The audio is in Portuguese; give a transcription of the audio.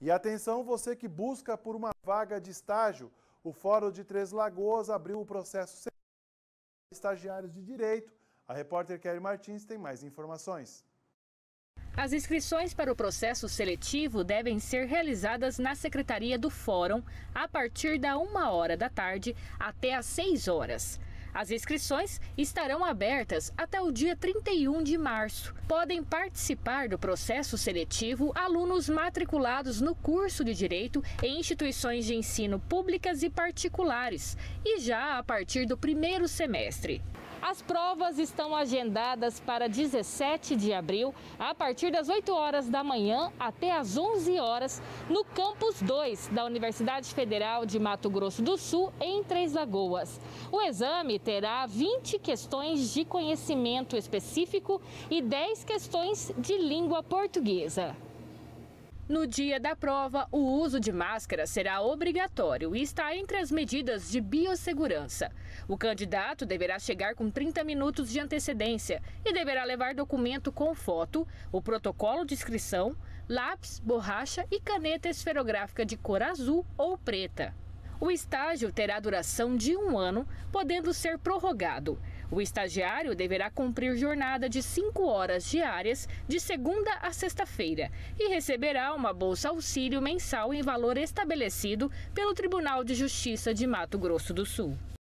E atenção, você que busca por uma vaga de estágio, o Fórum de Três Lagoas abriu o processo seletivo para estagiários de direito. A repórter Kelly Martins tem mais informações. As inscrições para o processo seletivo devem ser realizadas na Secretaria do Fórum a partir da 1h da tarde até às 6 horas. As inscrições estarão abertas até o dia 31 de março. Podem participar do processo seletivo alunos matriculados no curso de Direito em instituições de ensino públicas e particulares, e já a partir do primeiro semestre. As provas estão agendadas para 17 de abril, a partir das 8 horas da manhã até às 11 horas, no Campus 2 da Universidade Federal de Mato Grosso do Sul, em Três Lagoas. O exame terá 20 questões de conhecimento específico e 10 questões de língua portuguesa. No dia da prova, o uso de máscara será obrigatório e está entre as medidas de biossegurança. O candidato deverá chegar com 30 minutos de antecedência e deverá levar documento com foto, o protocolo de inscrição, lápis, borracha e caneta esferográfica de cor azul ou preta. O estágio terá duração de 1 ano, podendo ser prorrogado. O estagiário deverá cumprir jornada de 5 horas diárias, de segunda a sexta-feira, e receberá uma bolsa auxílio mensal em valor estabelecido pelo Tribunal de Justiça de Mato Grosso do Sul.